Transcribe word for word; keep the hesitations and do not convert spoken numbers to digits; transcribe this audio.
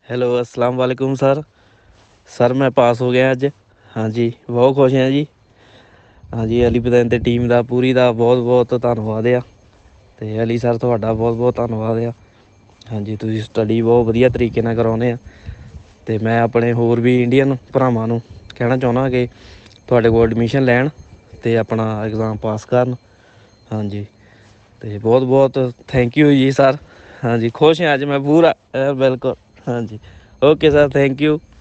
Hello अस्सलाम वालेकुम sir. Sir मैं पास हो गया अज। हाँ जी बहुत खुश हैं जी। हाँ जी अली बदन ते टीम का पूरी का बहुत बहुत धन्नवाद आ। तो अली सर थोड़ा बहुत बहुत धन्नवाद आ। हाँ जी तुसीं स्टडी बहुत वधिया तरीके नाल कराउने आ। ते मैं अपने होर भी इंडियन भरावां नूं कहना चाहुंदा कि तुहाडे कोल एडमिशन लैण ते अपना एग्ज़ाम पास करन। हाँ जी तो बहुत बहुत थैंक यू जी सर। हाँ जी खुश हैं अज मैं पूरा बिल्कुल। हाँ जी ओके सर थैंक यू।